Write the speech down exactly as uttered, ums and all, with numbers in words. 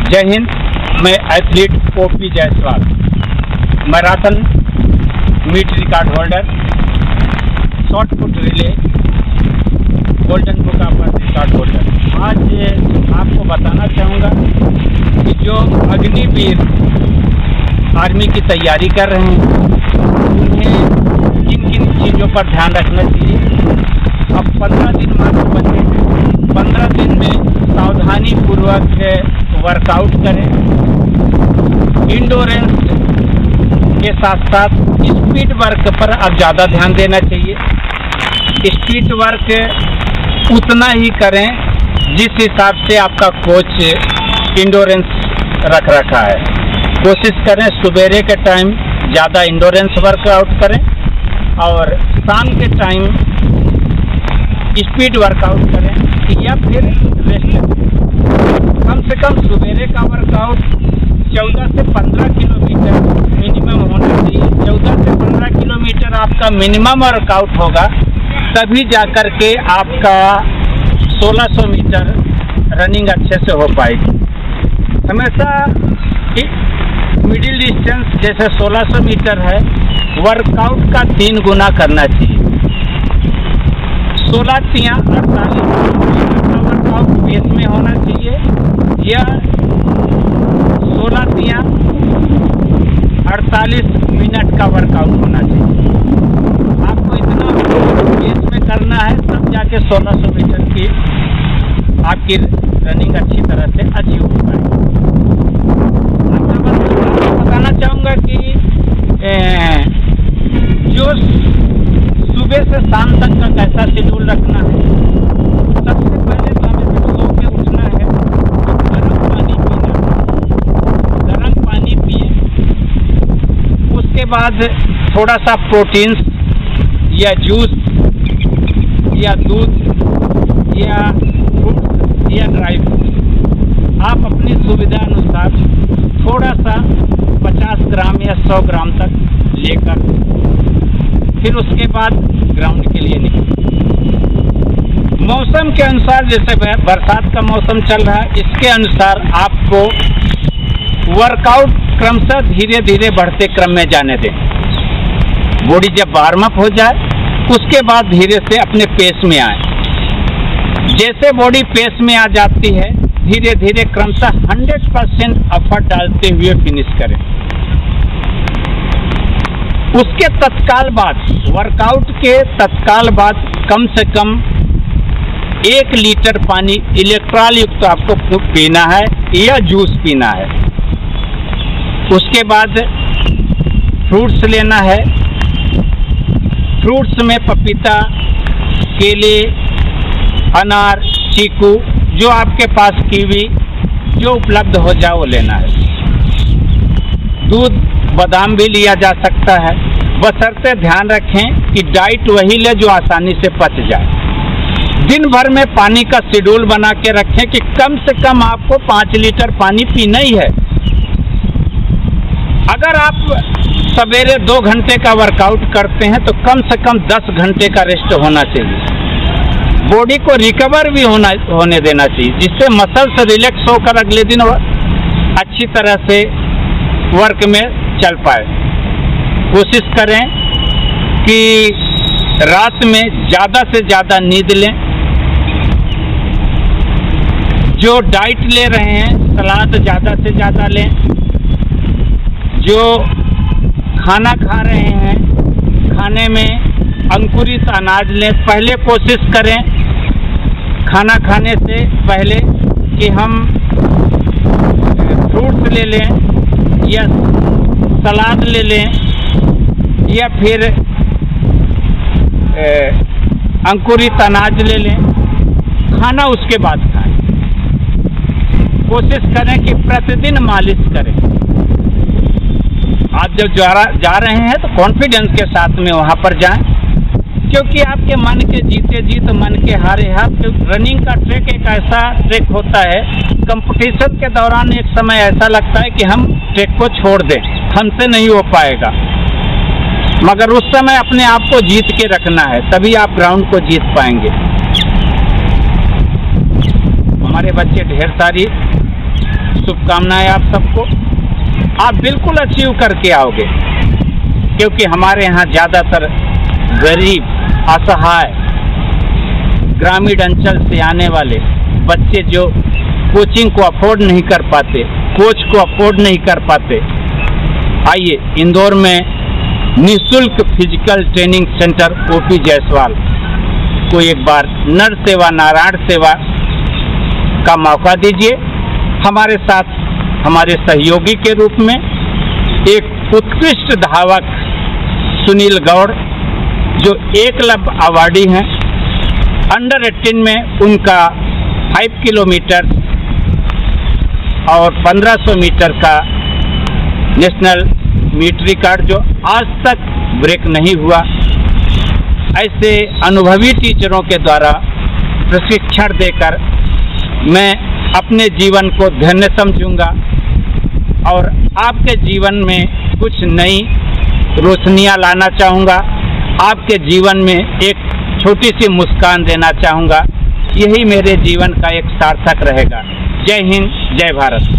जय हिंद। मैं athlete OP Jaiswal, marathon meet record holder, shot put relay golden book of world record holder. आज आपको बताना चाहूँगा कि जो अग्निवीर आर्मी की तैयारी कर रहे हैं उन्हें किन किन चीज़ों पर ध्यान रखना चाहिए। अब पंद्रह दिन मात्र बचे हैं, पंद्रह दिन में सावधानी पूर्वक वर्कआउट करें। इंडोरेंस के साथ साथ स्पीड वर्क पर अब ज़्यादा ध्यान देना चाहिए। स्पीड वर्क उतना ही करें जिस हिसाब से आपका कोच इंडोरेंस रख रखा है। कोशिश करें सुबेरे के टाइम ज़्यादा इंडोरेंस वर्कआउट करें और शाम के टाइम स्पीड वर्कआउट करें या फिर रेस्ट करें। कम से कम सुबेरे का वर्कआउट चौदह से पंद्रह किलोमीटर मिनिमम होना चाहिए। चौदह से पंद्रह किलोमीटर आपका मिनिमम वर्कआउट होगा, तभी जाकर के आपका सोलह सौ मीटर रनिंग अच्छे से हो पाएगी। हमेशा मिडिल डिस्टेंस जैसे सोलह सौ मीटर है, वर्कआउट का तीन गुना करना चाहिए। सोलह तिया अड़तालीस का वर्कआउट पेस में होना चाहिए या सोलह तिया अड़तालीस मिनट का वर्कआउट होना चाहिए। आपको इतना पेस में करना है तब जाके सोलह सौ मीटर की आपकी रनिंग अच्छी तरह से अचीव हो पाएगी। आपको बताना चाहूँगा कि ए, जो सुबह से शाम तक का कैसा शेड्यूल रखना है। सबसे पहले तो हमें जब सो के उठना है, गर्म पानी पीना, गर्म पानी पिए। उसके बाद थोड़ा सा प्रोटीन्स या जूस या दूध या फ्रूट या ड्राई फ्रूट आप अपनी सुविधा अनुसार थोड़ा सा पचास ग्राम या सौ ग्राम तक लेकर फिर उसके बाद ग्राउंड के लिए निकलें। मौसम के अनुसार, जैसे बरसात का मौसम चल रहा है, इसके अनुसार आपको वर्कआउट क्रमशः धीरे धीरे बढ़ते क्रम में जाने दें। बॉडी जब वार्म अप हो जाए उसके बाद धीरे से अपने पेस में आए। जैसे बॉडी पेस में आ जाती है, धीरे धीरे क्रमशः हंड्रेड परसेंट एफर्ट डालते हुए फिनिश करें। उसके तत्काल बाद, वर्कआउट के तत्काल बाद कम से कम एक लीटर पानी इलेक्ट्रॉल युक्त आपको पीना है या जूस पीना है। उसके बाद फ्रूट्स लेना है। फ्रूट्स में पपीता, केले, अनार, चीकू, जो आपके पास कीवी जो उपलब्ध हो जाए वो लेना है। दूध, बादाम भी लिया जा सकता है, बशर्ते ध्यान रखें कि डाइट वही ले जो आसानी से पच जाए। दिन भर में पानी का शेड्यूल बना के रखें कि कम से कम आपको पाँच लीटर पानी पीना ही है। अगर आप सवेरे दो घंटे का वर्कआउट करते हैं तो कम से कम दस घंटे का रेस्ट होना चाहिए। बॉडी को रिकवर भी होना होने देना चाहिए, जिससे मसल्स रिलैक्स होकर अगले दिन अच्छी तरह से वर्क में चल पाए। कोशिश करें कि रात में ज़्यादा से ज़्यादा नींद लें। जो डाइट ले रहे हैं, सलाद ज़्यादा से ज़्यादा लें। जो खाना खा रहे हैं, खाने में अंकुरित अनाज लें। पहले कोशिश करें खाना खाने से पहले कि हम फ्रूट्स ले लें या सलाद ले लें या फिर ए, अंकुरित अनाज ले लें। खाना उसके बाद खाएं। कोशिश करें कि प्रतिदिन मालिश करें। आप जब जा जा रहे हैं तो कॉन्फिडेंस के साथ में वहाँ पर जाएं, क्योंकि आपके मन के जीते जीत मन के हारे हार। रनिंग का ट्रैक एक ऐसा ट्रैक होता है, कंपटीशन के दौरान एक समय ऐसा लगता है कि हम ट्रैक को छोड़ दें, हमसे नहीं हो पाएगा, मगर उस समय अपने आप को जीत के रखना है, तभी आप ग्राउंड को जीत पाएंगे। हमारे बच्चे ढेर सारी शुभकामनाएं आप सबको। आप बिल्कुल अचीव करके आओगे, क्योंकि हमारे यहाँ ज़्यादातर गरीब, असहाय, ग्रामीण अंचल से आने वाले बच्चे जो कोचिंग को अफोर्ड नहीं कर पाते, कोच को अफोर्ड नहीं कर पाते, आइए इंदौर में निःशुल्क physical training centre OP Jaiswal को एक बार नर सेवा नारायण सेवा का मौका दीजिए। हमारे साथ हमारे सहयोगी के रूप में एक उत्कृष्ट धावक सुनील गौड़, जो एकलव्य अवार्डी हैं, अंडर एटीन में उनका फाइव किलोमीटर और पंद्रह सौ मीटर का नेशनल मीट रिकॉर्ड जो आज तक ब्रेक नहीं हुआ। ऐसे अनुभवी टीचरों के द्वारा प्रशिक्षण देकर मैं अपने जीवन को धन्य समझूंगा और आपके जीवन में कुछ नई रोशनियां लाना चाहूँगा, आपके जीवन में एक छोटी सी मुस्कान देना चाहूँगा। यही मेरे जीवन का एक सार्थक रहेगा। जय हिंद, जय भारत।